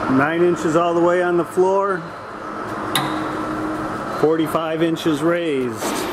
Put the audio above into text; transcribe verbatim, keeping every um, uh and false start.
Nine inches all the way on the floor, forty-five inches raised.